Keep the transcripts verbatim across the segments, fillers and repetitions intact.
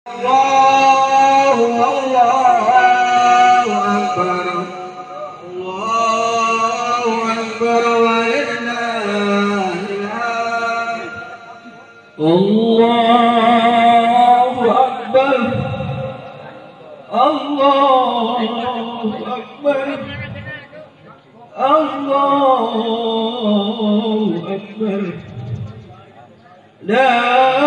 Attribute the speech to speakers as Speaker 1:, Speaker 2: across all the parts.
Speaker 1: الله الله أكبر الله أكبر ولله الحمد الله أكبر الله أكبر الله أكبر لا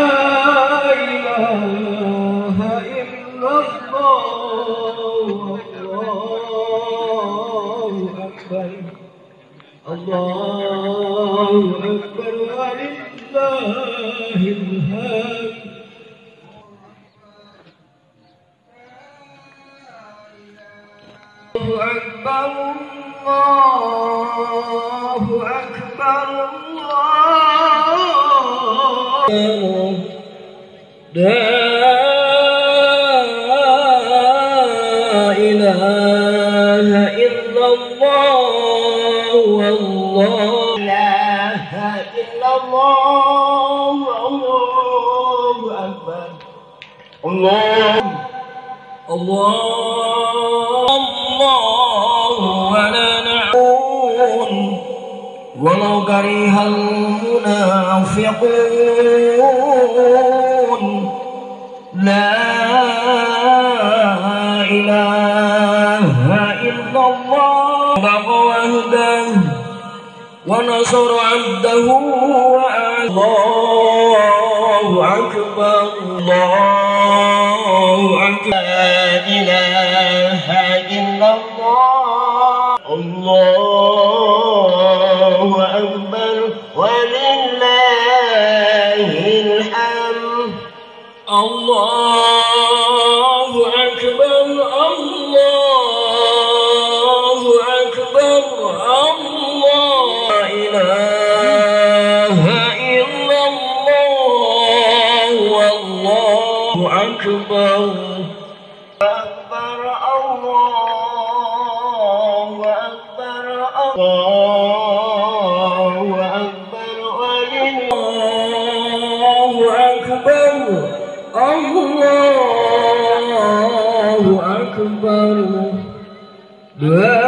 Speaker 1: إله إلا الله الله أكبر الله أكبر ولله الحمد الله أكبر الله أكبر الله لا إله إلا الله والله لا إله إلا الله الله أكبر الله الله الله ولا نعون ولو كره المنافقون لا إله إلا الله وحده ونصر عبده الله أكبر الله أكبر لا إله إلا الله الله أكبر ولله الحمد الله أكبر الله أكبر الله لا إله إلا الله والله أكبر أكبر الله أكبر الله أكبر الله أكبر الله أكبر لا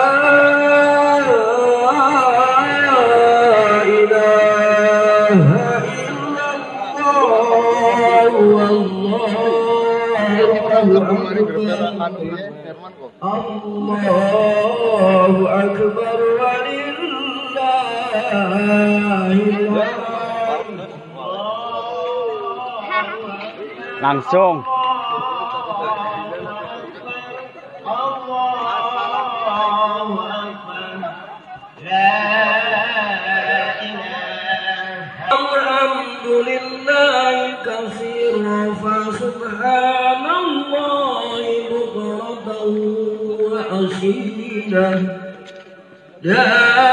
Speaker 1: إله إلا الله والله الله أكبر ولله الحمد
Speaker 2: langsung
Speaker 1: alhamdulillah katsira fa subhanallah bukratan wa asila la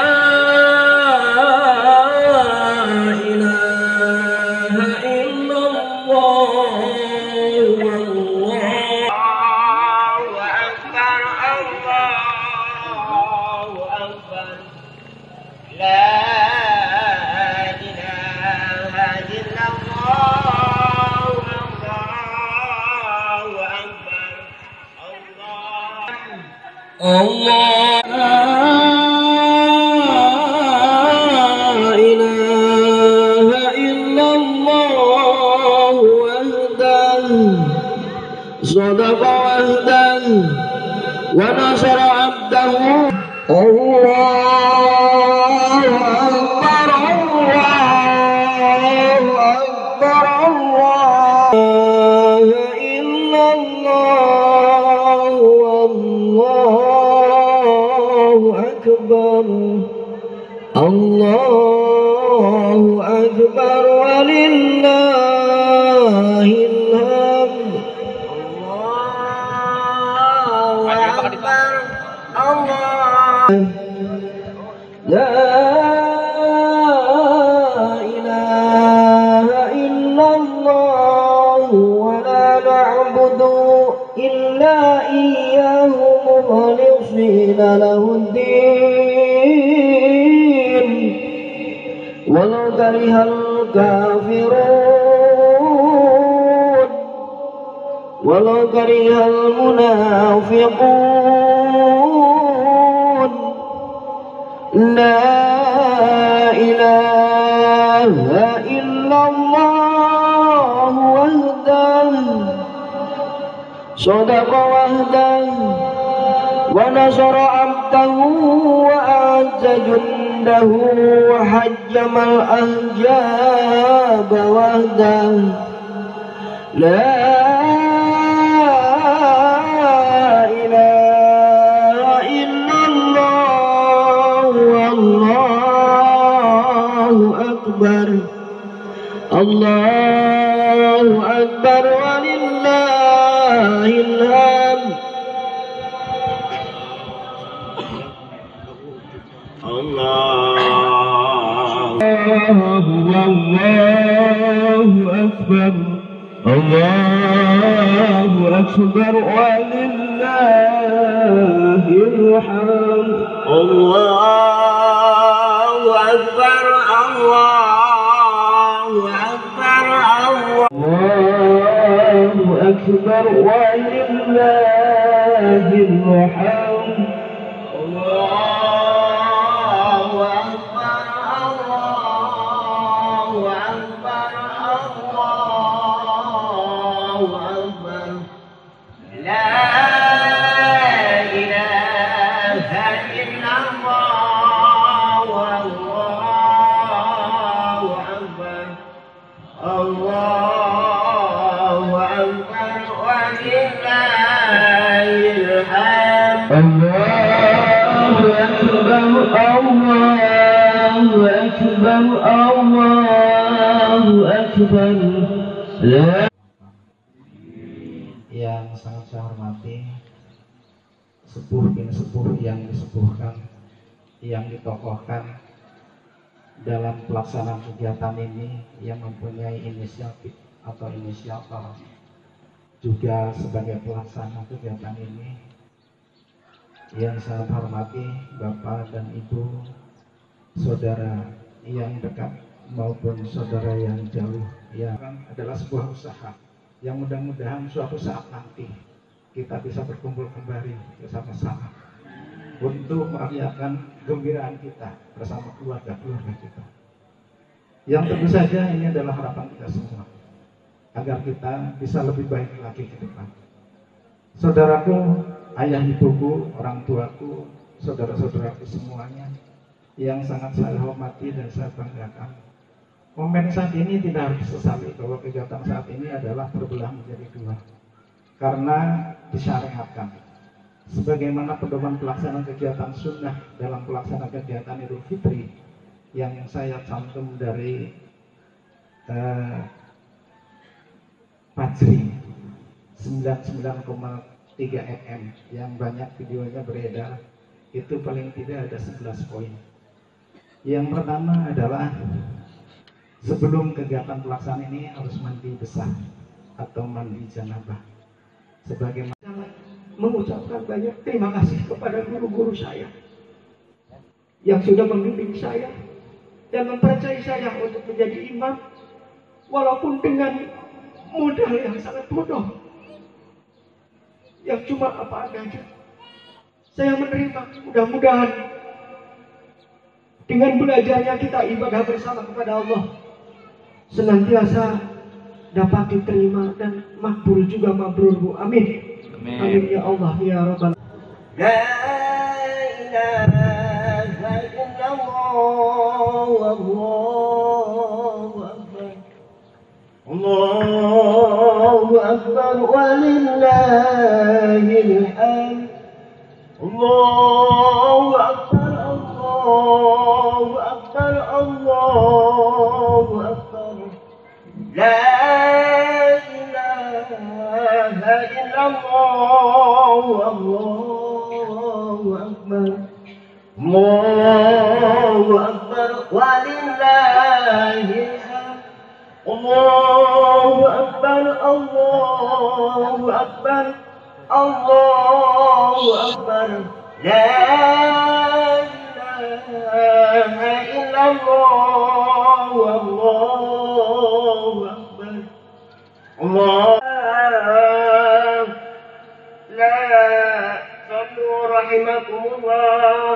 Speaker 1: Allah la ilaha illallah wahdahu sadaqa wahdahu wa nasara abdahu Allahu akbar Allahu akbar Allah illallah wallahu akbar Allahu akbar walillahil hamd Allahu akbar Allah la ilaha illallah wa la na'budu illa iyyahu mukhlishina lahuddin walau karihal kafirun ولو كره المنافقون لا إله إلا الله وحده صدق وحده ونصر عبده وأعز جنده وحجم الأحزاب وحده لا إله إلا الله والله أكبر الله أكبر ولله الحمد الله الله أكبر الله أكبر ولله الحمد الله أكبر الله أكبر الله أكبر ولله الحمد الله أكبر الله أكبر الله أكبر لا إله إلا الله والله أكبر الله أكبر ولله الحمد الله أكبر الله أكبر الله أكبر لا.
Speaker 3: Yang sangat saya hormati sepuh bin sepuh yang disepuhkan, yang ditokohkan dalam pelaksanaan kegiatan ini, yang mempunyai inisiatif atau inisiator juga sebagai pelaksana kegiatan ini, yang saya hormati Bapak dan Ibu, saudara yang dekat maupun saudara yang jauh, yang adalah sebuah usaha yang mudah-mudahan suatu saat nanti kita bisa berkumpul kembali bersama-sama untuk merayakan gembiraan kita bersama keluarga-keluarga kita. Yang tentu saja ini adalah harapan kita semua, agar kita bisa lebih baik lagi ke depan. Saudaraku, ayah ibuku, orang tuaku, saudara-saudaraku semuanya yang sangat saya hormati dan saya banggakan, momen saat ini tidak harus disesali bahwa kegiatan saat ini adalah terbelah menjadi dua, karena disyariatkan sebagaimana pedoman pelaksanaan kegiatan sunnah dalam pelaksanaan kegiatan Idul Fitri yang saya cantum dari uh, Fajri sembilan puluh sembilan koma tiga F M yang banyak videonya beredar. Itu paling tidak ada sebelas poin. Yang pertama adalah sebelum kegiatan pelaksanaan ini harus mandi besar atau mandi janabah. Sebagaimana mengucapkan banyak terima kasih kepada guru-guru saya yang sudah membimbing saya dan mempercayai saya untuk menjadi imam, walaupun dengan modal yang sangat bodoh, yang cuma apa adanya. Saya menerima, mudah-mudahan dengan belajarnya kita ibadah bersama kepada Allah senantiasa dapat diterima dan makbul juga mabrur, Bu. Amin. Amin. Amin ya Allah ya Rabbal. La ilaha illallah wallahu akbar. Allahu akbar walillahil hamd. Allahu akbar, Allahu akbar, Allahu akbar. La ilaha illallah, Allahu akbar. Allahu akbar walillahil hamd. Allahu akbar, Allahu akbar, Allahu akbar. La ilaha illallah, Allahu akbar. Allah
Speaker 1: rahimakumullah.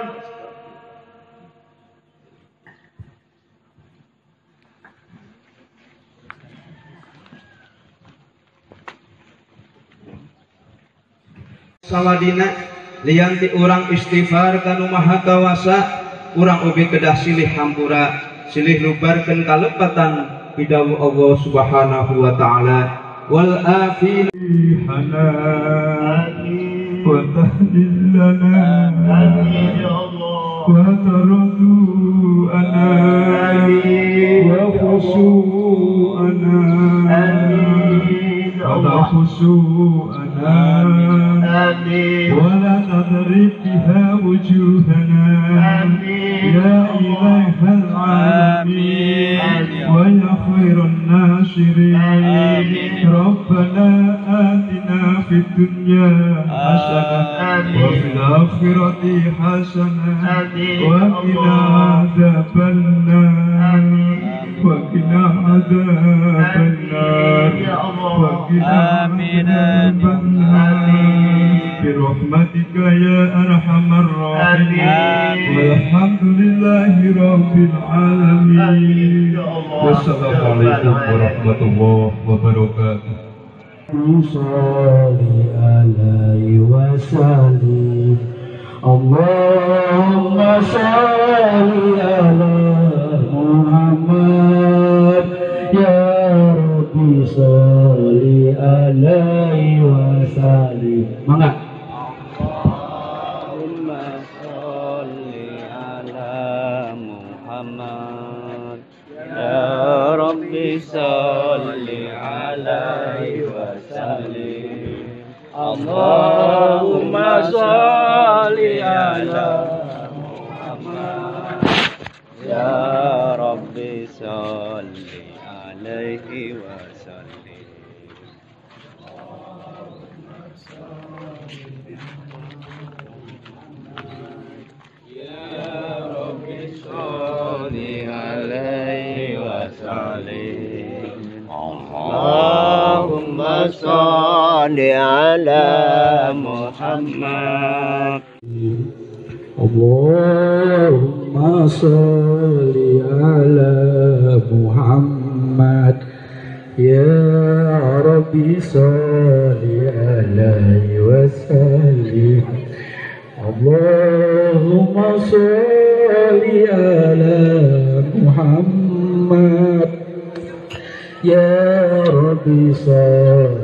Speaker 3: Sawadina lianti urang istighfar kanu maha kawasa, urang ubi kedah silih hampura, silih lubarkeun kalepatan pidawu Allah Subhanahu wa taala. Wal afin hana wa tahdillana wa taradu ana wa khusu'ana wa khusu'ana wa la tadrib biha wujuhana ya ilahal alamin wa ya khairan nasirin rabbana atina fid dunya hasanah wa fil akhirati hasanah wa qina adzabannar wa qina adzabannar wa qina adzabannar برحمتك يا أرحم الراحمين والحمد لله رب العالمين والسلام عليكم ورحمة الله وبركاته.
Speaker 1: صلي عليه وسلم اللهم صل على محمد يا ربي صل عليه وسلم. Mangga.
Speaker 2: Salli alaihi wasallim. Allahumma salli ala Muhammad. Ya Rabbi salli alaihi wasallim. Ya Rabbi salli alaihi wasallim. Allahumma salli ala Muhammad.
Speaker 1: Allahumma salli ala Muhammad. Ya Rabbi salli alaihi wasallim. Allahumma salli ala Muhammad. Ya Rabbi salli